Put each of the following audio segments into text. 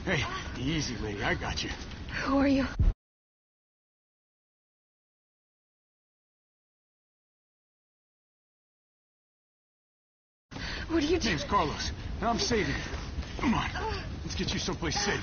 Hey, easy, lady. I got you. Who are you? What are you doing? Name's Carlos, and I'm saving you. Come on, let's get you someplace safe.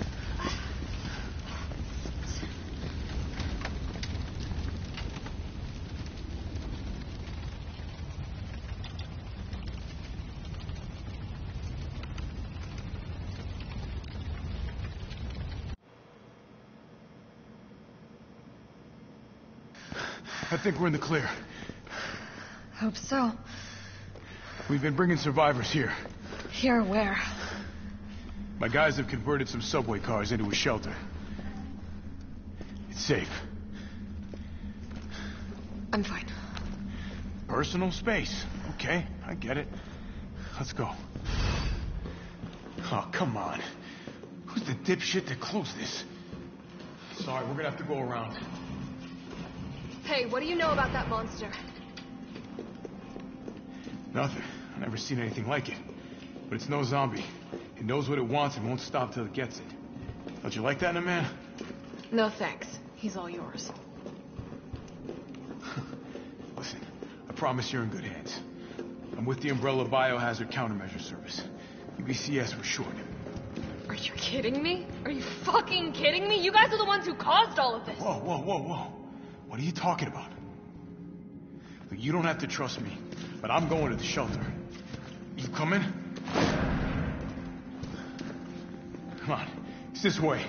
I think we're in the clear. Hope so. We've been bringing survivors here. Here where? My guys have converted some subway cars into a shelter. It's safe. I'm fine. Personal space. Okay, I get it. Let's go. Oh, come on. Who's the dipshit that closed this? Sorry, we're gonna have to go around. Hey, what do you know about that monster? Nothing. I've never seen anything like it. But it's no zombie. It knows what it wants and won't stop till it gets it. Don't you like that in a man? No thanks. He's all yours. Listen, I promise you're in good hands. I'm with the Umbrella Biohazard Countermeasure Service. UBCS for short. Are you kidding me? Are you fucking kidding me? You guys are the ones who caused all of this. Whoa, whoa, whoa, whoa. What are you talking about? Look, you don't have to trust me, but I'm going to the shelter. You coming? Come on, it's this way.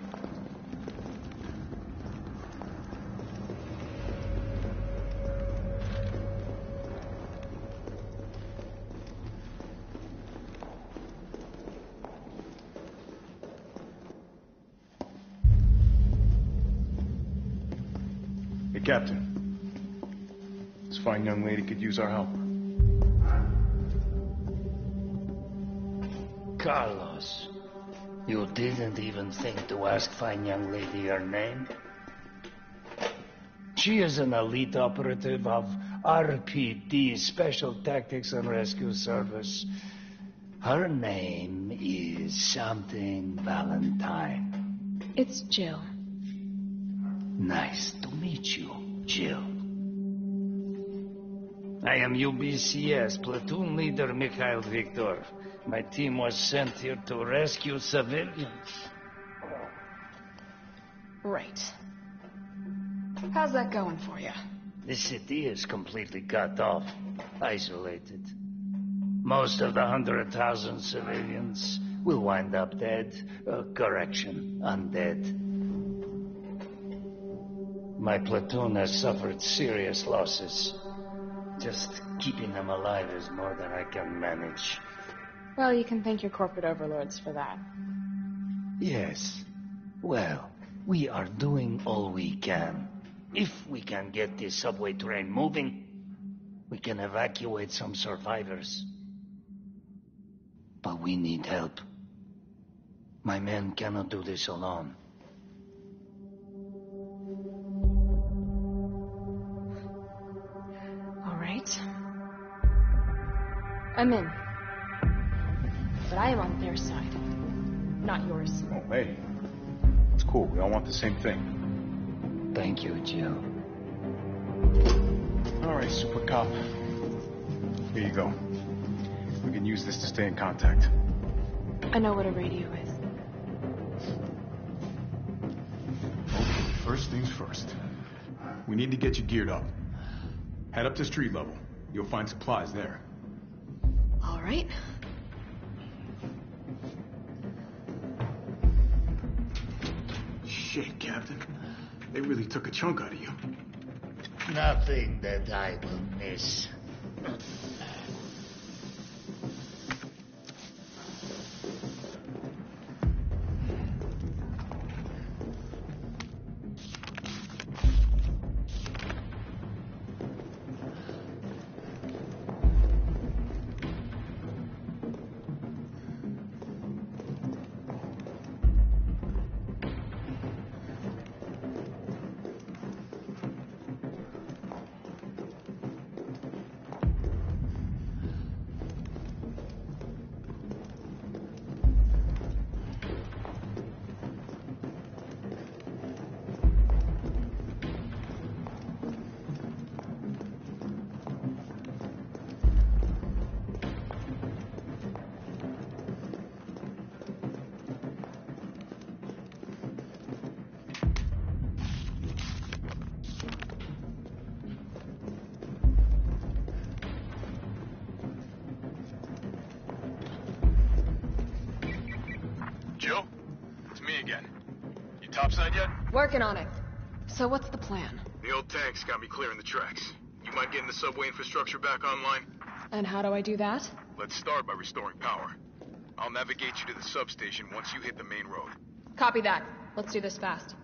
Hey, Captain. This fine young lady could use our help. Carlos, you didn't even think to ask fine young lady her name? She is an elite operative of RPD, Special Tactics and Rescue Service. Her name is something Valentine. It's Jill. Nice to meet you, Jill. I am UBCS Platoon Leader Mikhail Viktor. My team was sent here to rescue civilians. Right. How's that going for you? The city is completely cut off, isolated. Most of the 100,000 civilians will wind up dead. Correction, undead. My platoon has suffered serious losses. Just keeping them alive is more than I can manage. Well, you can thank your corporate overlords for that. Yes. Well, we are doing all we can. If we can get this subway train moving, we can evacuate some survivors. But we need help. My men cannot do this alone. All right. I'm in. But I am on their side, not yours. Oh, hey. It's cool. We all want the same thing. Thank you, Jill. All right, Super Cop. Here you go. We can use this to stay in contact. I know what a radio is. Okay, first things first. We need to get you geared up. Head up to street level. You'll find supplies there. All right. Shit, Captain. They really took a chunk out of you. Nothing that I will miss. Jill? It's me again. You topside yet? Working on it. So what's the plan? The old tanks got me clearing the tracks. You mind getting the subway infrastructure back online? And how do I do that? Let's start by restoring power. I'll navigate you to the substation once you hit the main road. Copy that. Let's do this fast.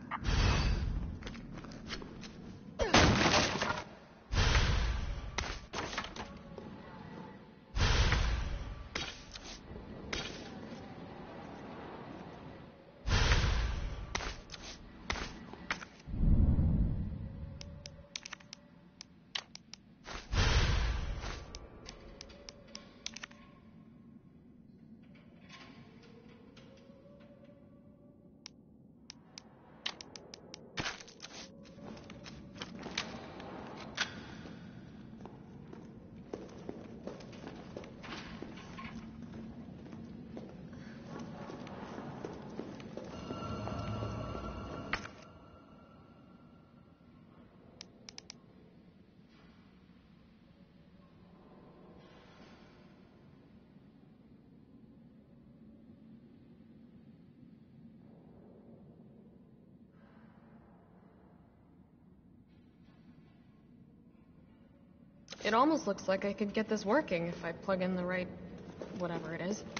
It almost looks like I could get this working if I plug in the right... whatever it is.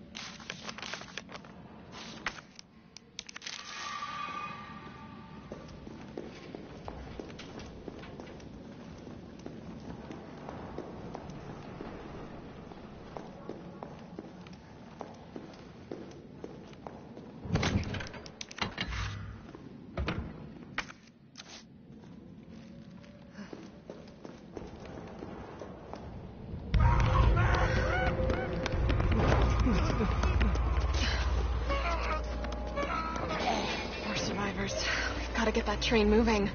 More survivors. We've got to get that train moving.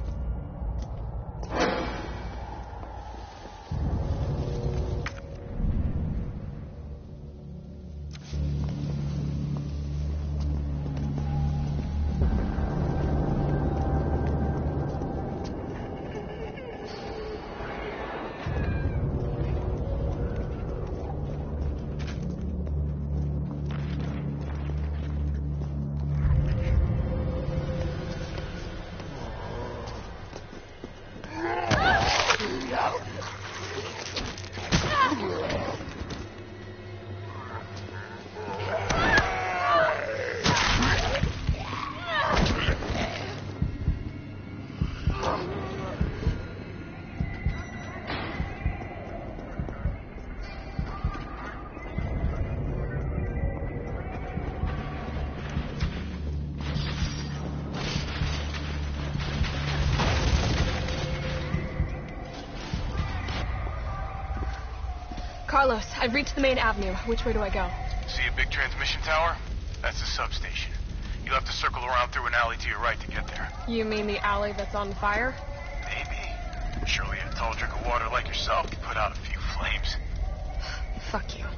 Carlos, I've reached the main avenue. Which way do I go? See a big transmission tower? That's the substation. You'll have to circle around through an alley to your right to get there. You mean the alley that's on fire? Maybe. Surely a tall drink of water like yourself can put out a few flames. Fuck you.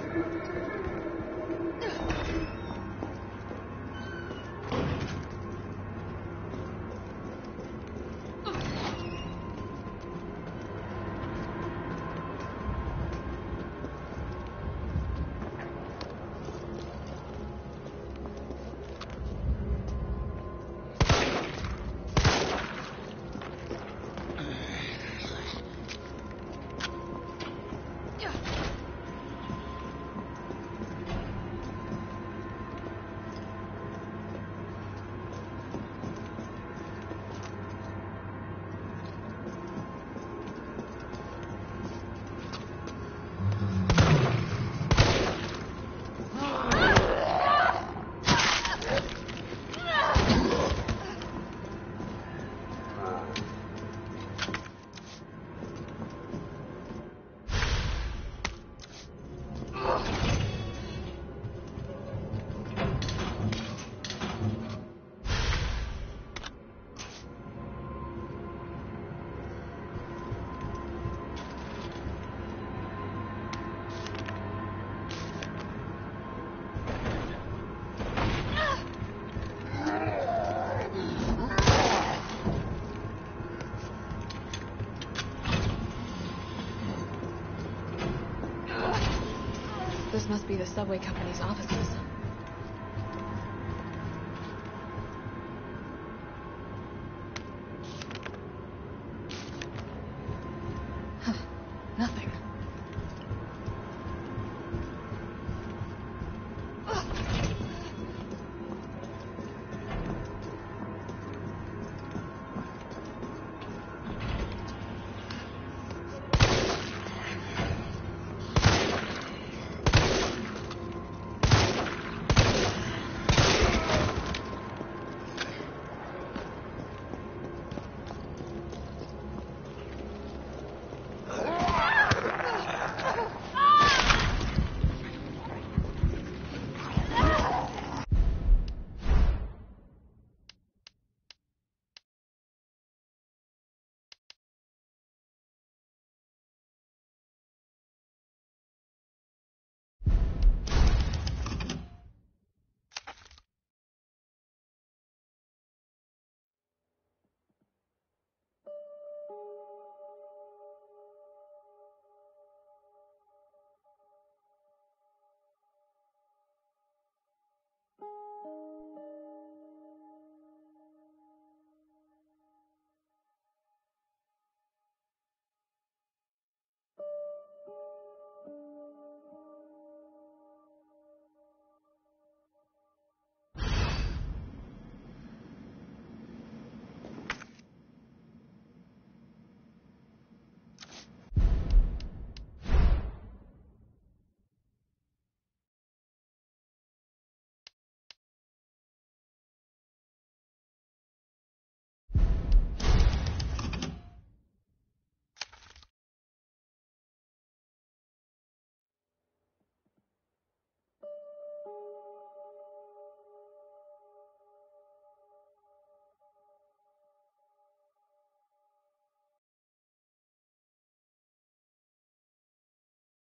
This must be the subway company's offices.